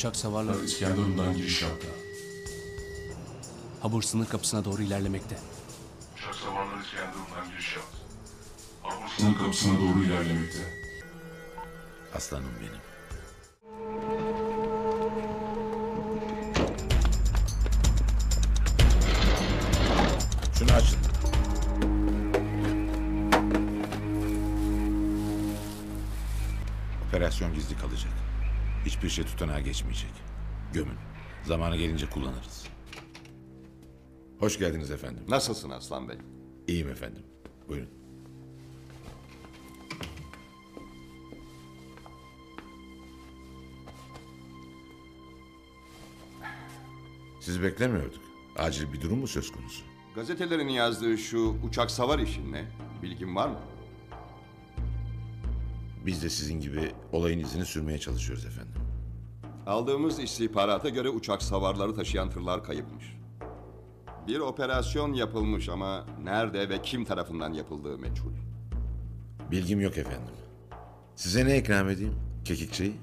Uçak savarları İskenderun'dan giriş yaptı. Habur sınır kapısına doğru ilerlemekte. Uçak savarları İskenderun'dan giriş yaptı. Habur sınır kapısına doğru ilerlemekte. Aslanım benim. Şunu açın. Operasyon gizli kalacak. Hiçbir şey tutanağa geçmeyecek. Gömün. Zamanı gelince kullanırız. Hoş geldiniz efendim. Nasılsın Aslan Bey? İyiyim efendim. Buyurun. Sizi beklemiyorduk. Acil bir durum mu söz konusu? Gazetelerin yazdığı şu uçak savar işin ne? Bilgin var mı? Biz de sizin gibi olayın izini sürmeye çalışıyoruz efendim. Aldığımız istihbarata göre uçak savarları taşıyan tırlar kayıpmış. Bir operasyon yapılmış ama nerede ve kim tarafından yapıldığı meçhul. Bilgim yok efendim. Size ne ikram edeyim? Kekikçeyi?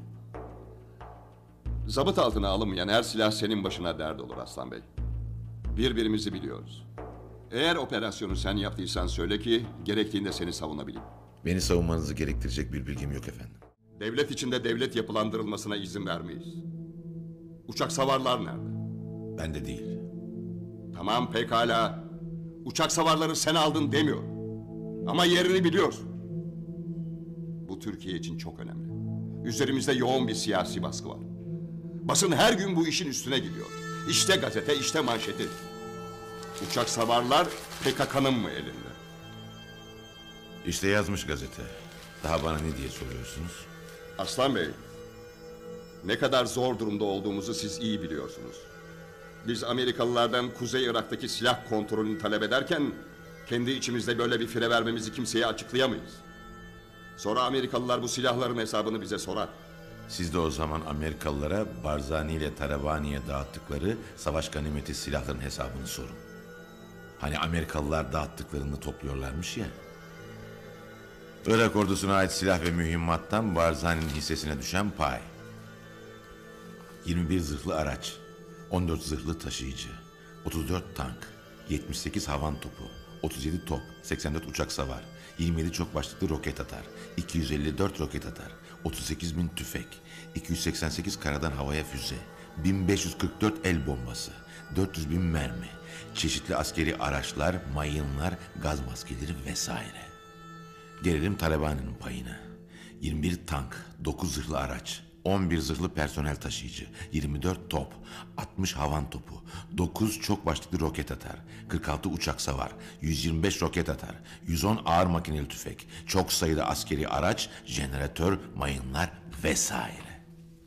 Zabıt altına alınmayan her silah senin başına dert olur Aslan Bey. Birbirimizi biliyoruz. Eğer operasyonu sen yaptıysan söyle ki gerektiğinde seni savunabileyim. Beni savunmanızı gerektirecek bir bilgim yok efendim. Devlet içinde devlet yapılandırılmasına izin vermeyiz. Uçak savarlar nerede? Ben de değil. Tamam pekala. Uçak savarları sen aldın demiyor. Ama yerini biliyorsun. Bu Türkiye için çok önemli. Üzerimizde yoğun bir siyasi baskı var. Basın her gün bu işin üstüne gidiyor. İşte gazete, işte manşeti. Uçak savarlar PKK'nın mı elinde? İşte yazmış gazete. Daha bana ne diye soruyorsunuz? Aslan Bey, ne kadar zor durumda olduğumuzu siz iyi biliyorsunuz. Biz Amerikalılardan Kuzey Irak'taki silah kontrolünü talep ederken kendi içimizde böyle bir fire vermemizi kimseye açıklayamayız. Sonra Amerikalılar bu silahların hesabını bize sorar. Siz de o zaman Amerikalılara Barzani ile Tarabani'ye dağıttıkları savaş ganimeti silahların hesabını sorun. Hani Amerikalılar dağıttıklarını topluyorlarmış ya. Irak ordusuna ait silah ve mühimmattan Barzani'nin hissesine düşen pay. 21 zırhlı araç, 14 zırhlı taşıyıcı, 34 tank, 78 havan topu, 37 top, 84 uçak savar, 27 çok başlıklı roket atar, 254 roket atar, 38 bin tüfek, 288 karadan havaya füze, 1544 el bombası, 400 bin mermi, çeşitli askeri araçlar, mayınlar, gaz maskeleri vesaire. Gelelim Talabani'nin payına. 21 tank, 9 zırhlı araç, 11 zırhlı personel taşıyıcı, 24 top, 60 havan topu, 9 çok başlıklı roket atar, 46 uçak savar, 125 roket atar, 110 ağır makineli tüfek, çok sayıda askeri araç, jeneratör, mayınlar vesaire.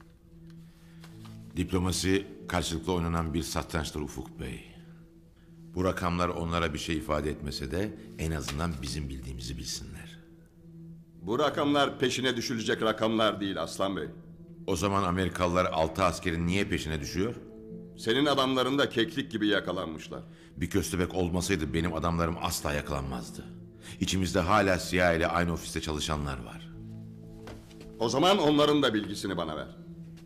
Diplomasi karşılıklı oynanan bir satrançtır Ufuk Bey. Bu rakamlar onlara bir şey ifade etmese de en azından bizim bildiğimizi bilsinler. Bu rakamlar peşine düşülecek rakamlar değil Aslan Bey. O zaman Amerikalılar 6 askerin niye peşine düşüyor? Senin adamların da keklik gibi yakalanmışlar. Bir köstebek olmasaydı benim adamlarım asla yakalanmazdı. İçimizde hala CIA ile aynı ofiste çalışanlar var. O zaman onların da bilgisini bana ver.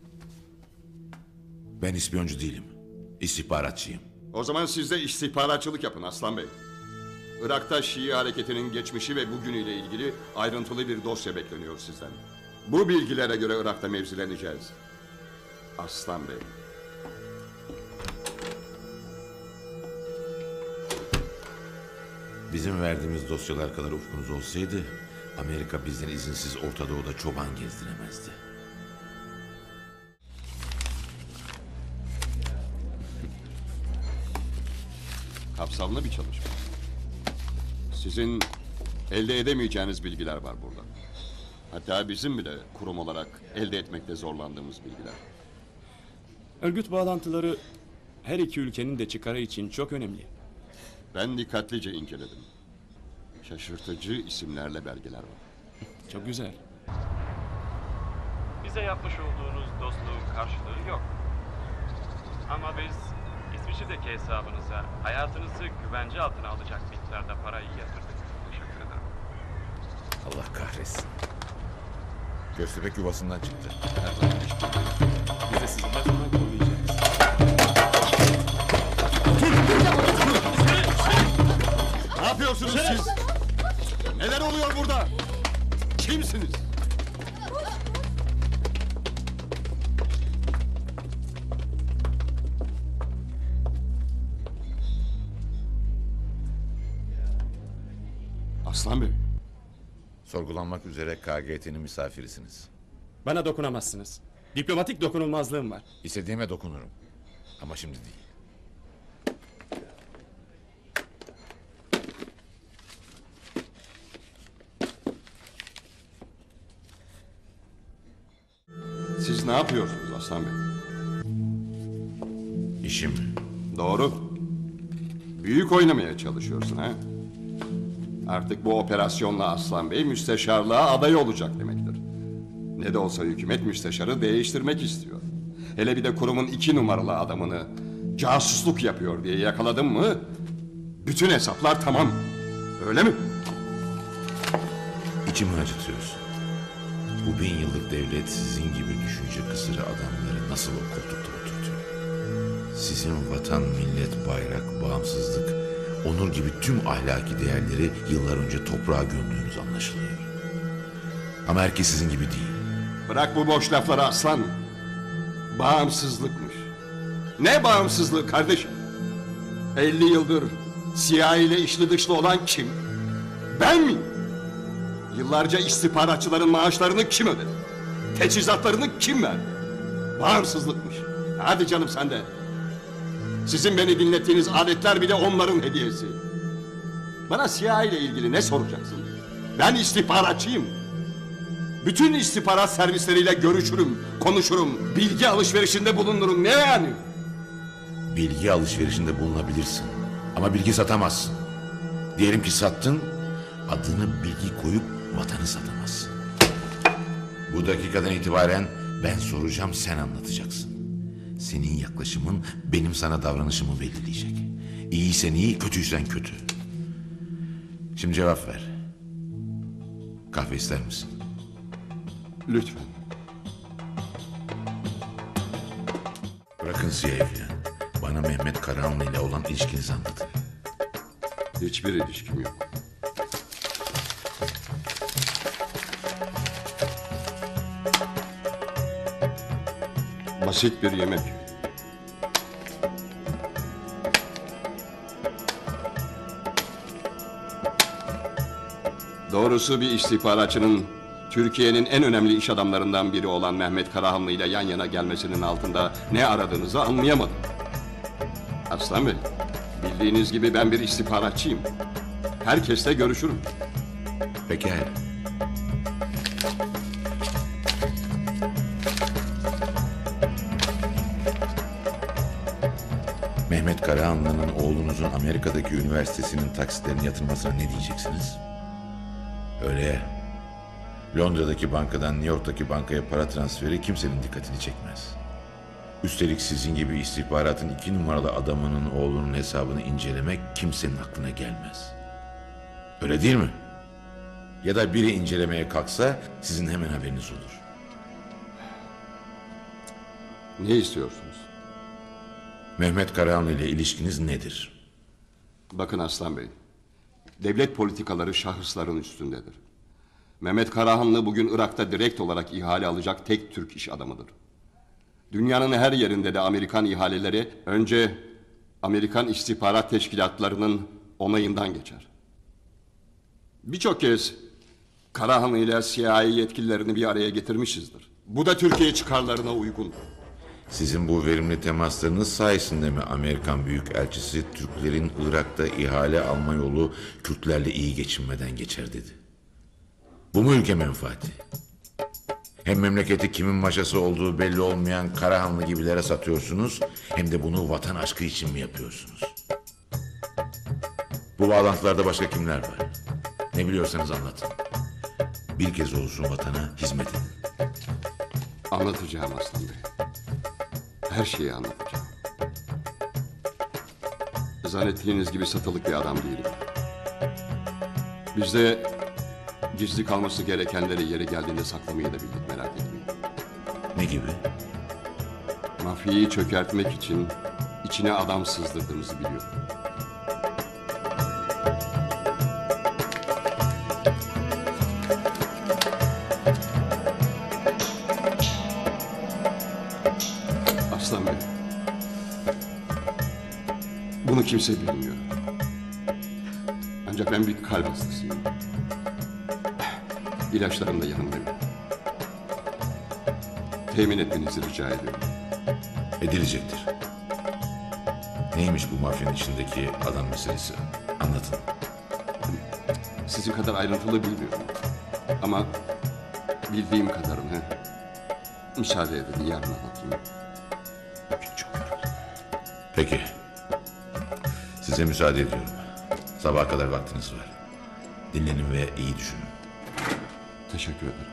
Ben ispiyoncu değilim. İstihbaratçıyım. O zaman siz de istihbaratçılık yapın Aslan Bey. Irak'ta Şii hareketinin geçmişi ve bugünüyle ilgili ayrıntılı bir dosya bekleniyor sizden. Bu bilgilere göre Irak'ta mevzileneceğiz. Aslan Bey. Bizim verdiğimiz dosyalar kadar ufkunuz olsaydı Amerika bizden izinsiz Orta Doğu'da çoban gezdiremezdi. Kapsamlı bir çalışma. Sizin elde edemeyeceğiniz bilgiler var burada. Hatta bizim bile kurum olarak elde etmekte zorlandığımız bilgiler. Örgüt bağlantıları her iki ülkenin de çıkarı için çok önemli. Ben dikkatlice inceledim. Şaşırtıcı isimlerle belgeler var. Çok güzel. Bize yapmış olduğunuz dostluğun karşılığı yok. Ama biz İsviçre'deki hesabınıza hayatınızı güvence altına alacak miktarda parayı yatırdık. Teşekkür ederim. Allah kahretsin. Köstebek yuvasından çıktı. Biz de sizinle yapıyorsunuz siz? Neler oluyor burada? Kimsiniz? Aslan Bey. Sorgulanmak üzere KGT'nin misafirisiniz. Bana dokunamazsınız. Diplomatik dokunulmazlığım var. İstediğime dokunurum. Ama şimdi değil. Siz ne yapıyorsunuz Aslan Bey? İşim. Doğru. Büyük oynamaya çalışıyorsun ha? Artık bu operasyonla Aslan Bey müsteşarlığa aday olacak demektir. Ne de olsa hükümet müsteşarı değiştirmek istiyor. Hele bir de kurumun 2 numaralı adamını casusluk yapıyor diye yakaladım mı... bütün hesaplar tamam. Öyle mi? İçimi acıtıyorsun. Bu 1000 yıllık devlet sizin gibi düşünce kısırı adamları nasıl o koltukta oturtuyor? Sizin vatan, millet, bayrak, bağımsızlık, onur gibi tüm ahlaki değerleri yıllar önce toprağa gömdüğünüz anlaşılıyor. Ama herkes sizin gibi değil. Bırak bu boş lafları Aslan. Bağımsızlıkmış. Ne bağımsızlığı kardeşim? 50 yıldır CIA ile içli dışlı olan kim? Ben miyim? Yıllarca istihbaratçıların maaşlarını kim ödedi? Teçhizatlarını kim verdi? Bağımsızlıkmış. Hadi canım sen de. Sizin beni dinlettiğiniz adetler bile onların hediyesi. Bana CIA ile ilgili ne soracaksın? Ben istihbaratçıyım. Bütün istihbarat servisleriyle görüşürüm, konuşurum, bilgi alışverişinde bulunurum. Ne yani? Bilgi alışverişinde bulunabilirsin. Ama bilgi satamazsın. Diyelim ki sattın, adını bilgi koyup vatanı satamazsın. Bu dakikadan itibaren ben soracağım, sen anlatacaksın. Senin yaklaşımın benim sana davranışımı belirleyecek. İyiysen iyi, kötüysen kötü. Şimdi cevap ver. Kahve ister misin? Lütfen. Bırakın CIA'yi falan. Bana Mehmet Karahanlı ile olan ilişkinizi anlatın. Hiçbir ilişkim yok. Basit bir yemek. Doğrusu bir istihbaratçının Türkiye'nin en önemli iş adamlarından biri olan Mehmet Karahanlı ile yan yana gelmesinin altında ne aradığınızı anlayamadım. Aslan Bey, bildiğiniz gibi ben bir istihbaratçıyım. Herkesle görüşürüm. Pekala. Mehmet Karahanlı'nın oğlunuzun Amerika'daki üniversitesinin taksitlerinin yatırmasına ne diyeceksiniz? Öyle ya. Londra'daki bankadan New York'taki bankaya para transferi kimsenin dikkatini çekmez. Üstelik sizin gibi istihbaratın 2 numaralı adamının oğlunun hesabını incelemek kimsenin aklına gelmez. Öyle değil mi? Ya da biri incelemeye kalksa sizin hemen haberiniz olur. Ne istiyorsunuz? Mehmet Karahanlı ile ilişkiniz nedir? Bakın Aslan Bey, devlet politikaları şahısların üstündedir. Mehmet Karahanlı bugün Irak'ta direkt olarak ihale alacak tek Türk iş adamıdır. Dünyanın her yerinde de Amerikan ihaleleri önce Amerikan istihbarat teşkilatlarının onayından geçer. Birçok kez Karahanlı ile CIA yetkililerini bir araya getirmişizdir. Bu da Türkiye çıkarlarına uygun. Sizin bu verimli temaslarınız sayesinde mi Amerikan Büyükelçisi Türklerin Irak'ta ihale alma yolu Kürtlerle iyi geçinmeden geçer dedi? Bu mu ülke menfaati? Hem memleketi kimin maşası olduğu belli olmayan Karahanlı gibilere satıyorsunuz, hem de bunu vatan aşkı için mi yapıyorsunuz? Bu bağlantılarda başka kimler var? Ne biliyorsanız anlatın. Bir kez olsun vatana hizmet edin. Anlatacağım Aslan Bey. Her şeyi anlatacağım. Zannettiğiniz gibi satılık bir adam değilim. Bizde gizli kalması gerekenleri yeri geldiğinde saklamayı da bildik, merak etmeyin. Ne gibi? Mafyayı çökertmek için içine adam sızdırdığımızı biliyorum. Bunu kimse bilmiyor. Ancak ben bir kalp hastasıyım. İlaçlarım da yanımdayım. Temin etmenizi rica ediyorum. Edilecektir. Neymiş bu mafyanın içindeki adam meselesi? Anlatın. Sizin kadar ayrıntılı bilmiyorum. Ama bildiğim kadarını müsaade edin yarın anlatayım. Peki. Size müsaade ediyorum. Sabaha kadar vaktiniz var. Dinlenin ve iyi düşünün. Teşekkür ederim.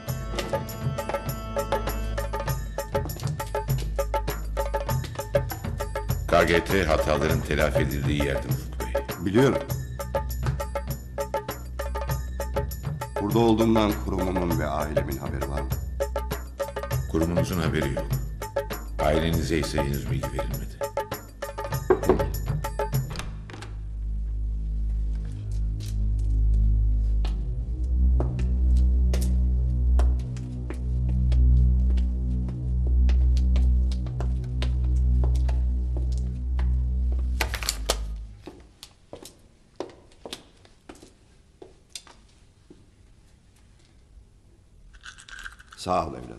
KGT hataların telafi edildiği yerde Ufuk Bey. Biliyorum. Burada olduğumdan kurumumun ve ailemin haberi var mı? Kurumunuzun haberi yok. Ailenize ise henüz bilgi verilmedi. Sağ ol evladım.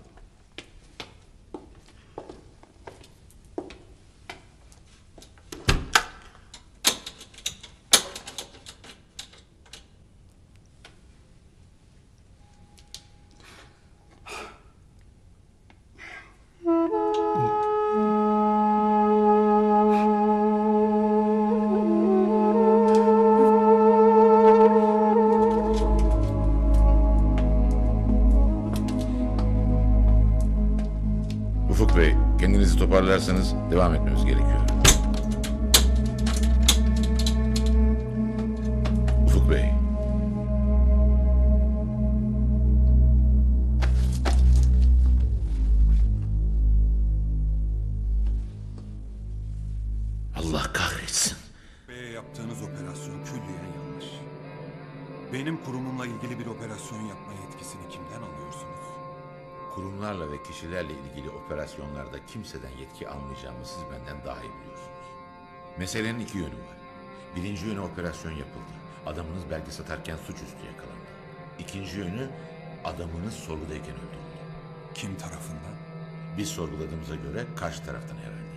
Ufuk Bey, kendinizi toparlarsanız devam etmemiz gerekiyor. Ufuk Bey. Allah kahretsin. Bey'e yaptığınız operasyon külliyen yanlış. Benim kurumumla ilgili bir operasyon yapma yetkisini kimden alıyorsunuz? Kurumlarla ve kişilerle ilgili operasyonlarda kimseden yetki almayacağımı siz benden daha iyi biliyorsunuz. Meselenin iki yönü var. Birinci yönü operasyon yapıldı. Adamınız belge satarken suçüstü yakalandı. İkinci yönü adamınız sorgudayken öldürüldü. Kim tarafından? Biz sorguladığımıza göre karşı taraftan herhalde.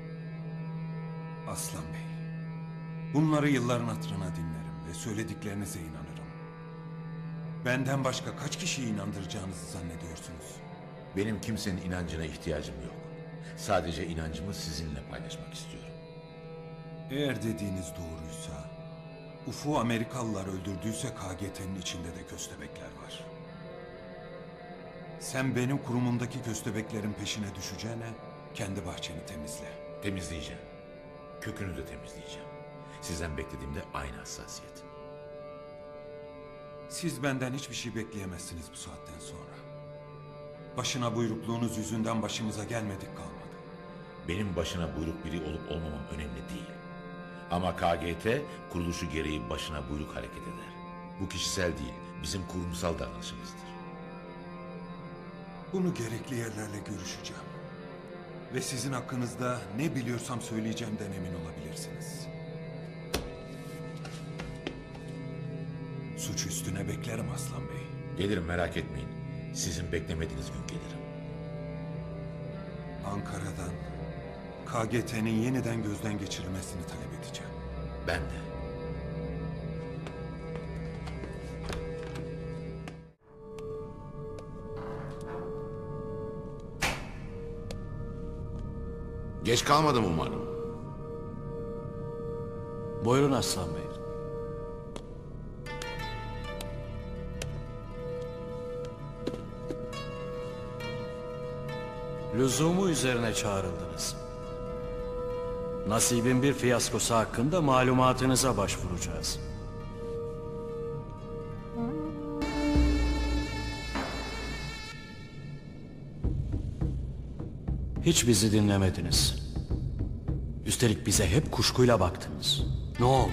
Aslan Bey. Bunları yılların hatırına dinlerim ve söylediklerinize inanırım. Benden başka kaç kişiyi inandıracağınızı zannediyorsunuz? Benim kimsenin inancına ihtiyacım yok. Sadece inancımı sizinle paylaşmak istiyorum. Eğer dediğiniz doğruysa, Ufuk'u Amerikalılar öldürdüyse KGT'nin içinde de köstebekler var. Sen benim kurumumdaki köstebeklerin peşine düşeceğine kendi bahçeni temizle. Temizleyeceğim. Kökünü de temizleyeceğim. Sizden beklediğimde aynı hassasiyet. Siz benden hiçbir şey bekleyemezsiniz bu saatten sonra. Başına buyrukluğunuz yüzünden başımıza gelmedik kalmadı. Benim başına buyruk biri olup olmamam önemli değil. Ama KGT kuruluşu gereği başına buyruk hareket eder. Bu kişisel değil, bizim kurumsal davranışımızdır. Bunu gerekli yerlerle görüşeceğim. Ve sizin hakkınızda ne biliyorsam söyleyeceğimden emin olabilirsiniz. Suç üstüne beklerim Aslan Bey. Gelirim, merak etmeyin. Sizin beklemediğiniz gün gelirim. Ankara'dan KGT'nin yeniden gözden geçirilmesini talep edeceğim. Ben de. Geç kalmadım umarım. Buyurun Aslan Bey. Lüzumu üzerine çağrıldınız. Nasibin bir fiyaskosu hakkında malumatınıza başvuracağız. Hiç bizi dinlemediniz. Üstelik bize hep kuşkuyla baktınız. Ne oldu?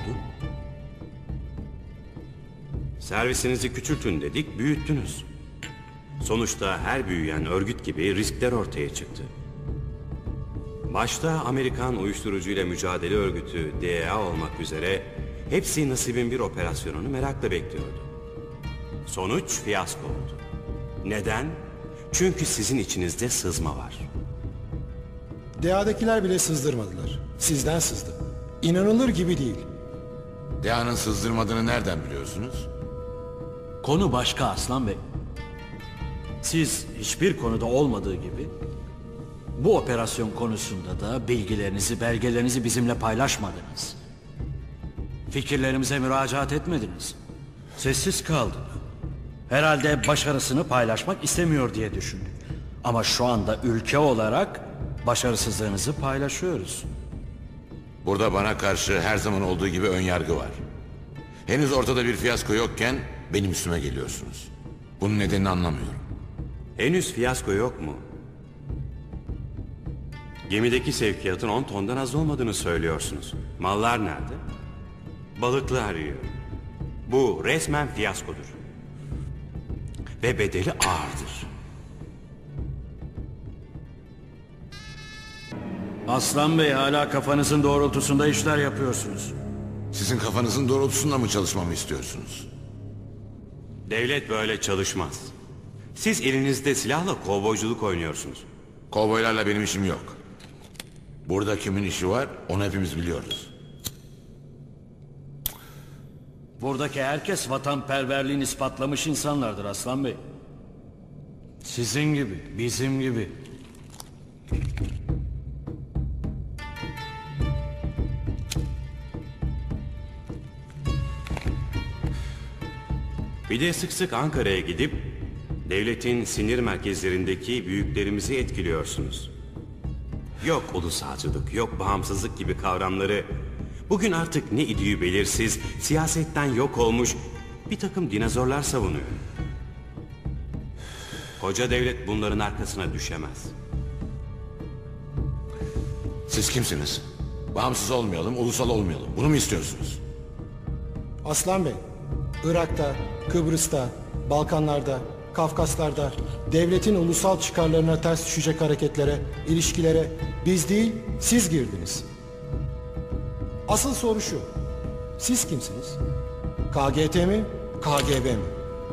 Servisinizi küçültün dedik, büyüttünüz. Sonuçta her büyüyen örgüt gibi riskler ortaya çıktı. Başta Amerikan Uyuşturucuyla Mücadele Örgütü DEA olmak üzere hepsi Nasib'in bir operasyonunu merakla bekliyordu. Sonuç fiyasko oldu. Neden? Çünkü sizin içinizde sızma var. DEA'dakiler bile sızdırmadılar. Sizden sızdı. İnanılır gibi değil. DEA'nın sızdırmadığını nereden biliyorsunuz? Konu başka Aslan Bey. Siz hiçbir konuda olmadığı gibi bu operasyon konusunda da bilgilerinizi, belgelerinizi bizimle paylaşmadınız. Fikirlerimize müracaat etmediniz. Sessiz kaldınız. Herhalde başarısını paylaşmak istemiyor diye düşündük. Ama şu anda ülke olarak başarısızlığınızı paylaşıyoruz. Burada bana karşı her zaman olduğu gibi ön yargı var. Henüz ortada bir fiyasko yokken benim üstüme geliyorsunuz. Bunun nedenini anlamıyorum. Henüz fiyasko yok mu? Gemideki sevkiyatın 10 tondan az olmadığını söylüyorsunuz. Mallar nerede? Balıklar yiyor. Bu resmen fiyaskodur. Ve bedeli ağırdır. Aslan Bey, hala kafanızın doğrultusunda işler yapıyorsunuz. Sizin kafanızın doğrultusunda mı çalışmamı istiyorsunuz? Devlet böyle çalışmaz. Siz elinizde silahla kovboyculuk oynuyorsunuz. Kovboylarla benim işim yok. Burada kimin işi var onu hepimiz biliyoruz. Buradaki herkes vatanperverliğini ispatlamış insanlardır Aslan Bey. Sizin gibi, bizim gibi. Bir de sık sık Ankara'ya gidip devletin sinir merkezlerindeki büyüklerimizi etkiliyorsunuz. Yok ulusalcılık, yok bağımsızlık gibi kavramları bugün artık ne idüğü belirsiz, siyasetten yok olmuş bir takım dinozorlar savunuyor. Koca devlet bunların arkasına düşemez. Siz kimsiniz? Bağımsız olmayalım, ulusal olmayalım. Bunu mu istiyorsunuz? Aslan Bey, Irak'ta, Kıbrıs'ta, Balkanlar'da, Kafkaslar'da devletin ulusal çıkarlarına ters düşecek hareketlere, ilişkilere biz değil siz girdiniz. Asıl soru şu, siz kimsiniz? KGT mi, KGB mi?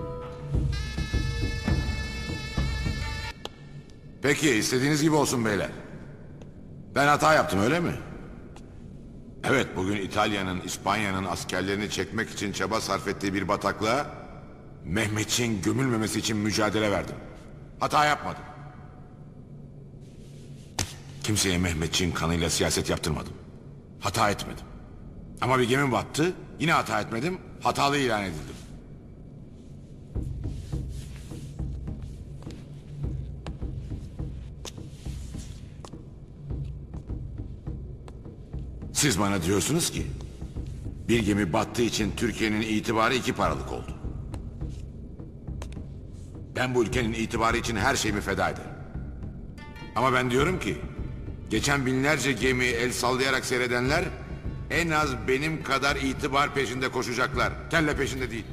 Peki, istediğiniz gibi olsun beyler. Ben hata yaptım, öyle mi? Evet, bugün İtalya'nın, İspanya'nın askerlerini çekmek için çaba sarf ettiği bir bataklığa Mehmetçiğin gömülmemesi için mücadele verdim. Hata yapmadım. Kimseye Mehmetçiğin kanıyla siyaset yaptırmadım. Hata etmedim. Ama bir gemi battı, yine hata etmedim, hatalı ilan edildim. Siz bana diyorsunuz ki bir gemi battığı için Türkiye'nin itibarı 2 paralık oldu. Ben bu ülkenin itibarı için her şeyimi feda ederim. Ama ben diyorum ki geçen binlerce gemi el sallayarak seyredenler en az benim kadar itibar peşinde koşacaklar. Kelle peşinde değil.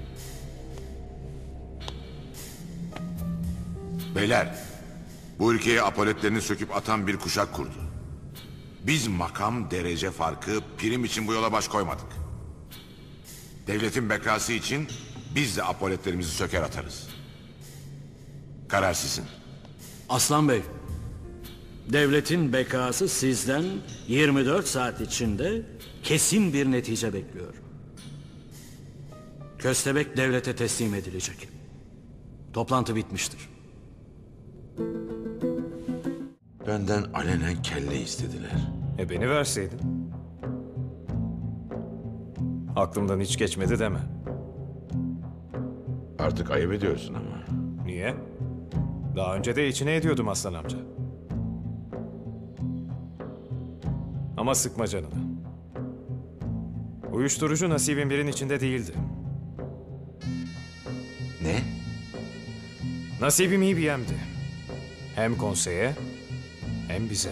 Beyler, bu ülkeye apoletlerini söküp atan bir kuşak kurdu. Biz makam, derece farkı, prim için bu yola baş koymadık. Devletin bekası için biz de apoletlerimizi söker atarız. Karar sizin. Aslan Bey, devletin bekası sizden 24 saat içinde kesin bir netice bekliyor. Köstebek devlete teslim edilecek. Toplantı bitmiştir. Benden alenen kelle istediler. Beni verseydin. Aklımdan hiç geçmedi deme. Artık ayıp ediyorsun ama. Niye? Daha önce de içine ediyordum Aslan amca. Ama sıkma canını. Uyuşturucu Nasib'in birinin içinde değildi. Ne? Nasibim iyi bir yemdi. Hem konseye hem bize.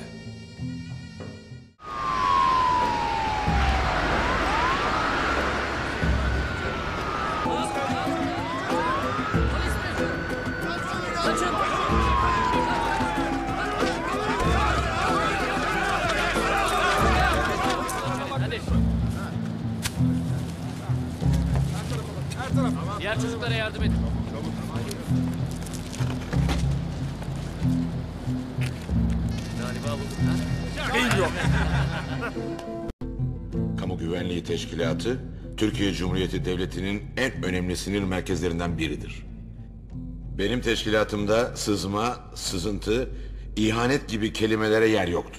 şeyin yok. Kamu Güvenliği Teşkilatı, Türkiye Cumhuriyeti Devleti'nin en önemli sinir merkezlerinden biridir. Benim teşkilatımda sızma, sızıntı, ihanet gibi kelimelere yer yoktur.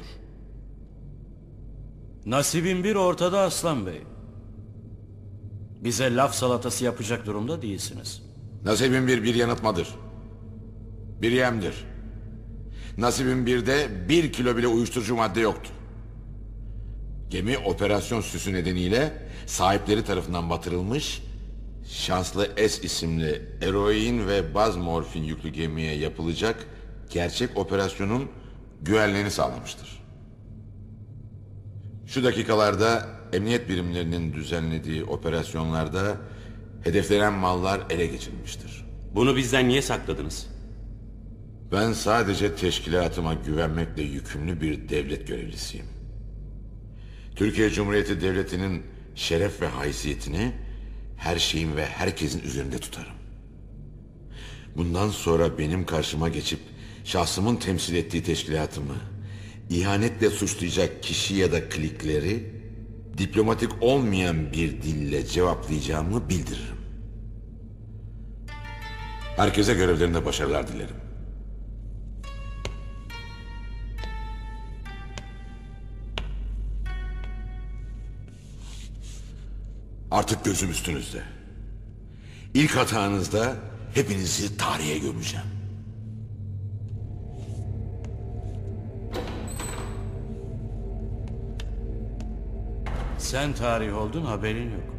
Nasibin bir ortada Aslan Bey. Bize laf salatası yapacak durumda değilsiniz. Nasibin bir yanıltmadır. Bir yemdir. Nasibin birde 1 kilo bile uyuşturucu madde yoktu. Gemi operasyon süsü nedeniyle sahipleri tarafından batırılmış, Şanslı S isimli eroin ve baz morfin yüklü gemiye yapılacak gerçek operasyonun güvenliğini sağlamıştır. Şu dakikalarda emniyet birimlerinin düzenlediği operasyonlarda hedeflenen mallar ele geçirilmiştir. Bunu bizden niye sakladınız? Ben sadece teşkilatıma güvenmekle yükümlü bir devlet görevlisiyim. Türkiye Cumhuriyeti Devleti'nin şeref ve haysiyetini her şeyin ve herkesin üzerinde tutarım. Bundan sonra benim karşıma geçip şahsımın temsil ettiği teşkilatımı ihanetle suçlayacak kişi ya da klikleri diplomatik olmayan bir dille cevaplayacağımı bildiririm. Herkese görevlerinde başarılar dilerim. Artık gözüm üstünüzde. İlk hatanızda hepinizi tarihe gömeceğim. Sen tarih oldun, haberin yok.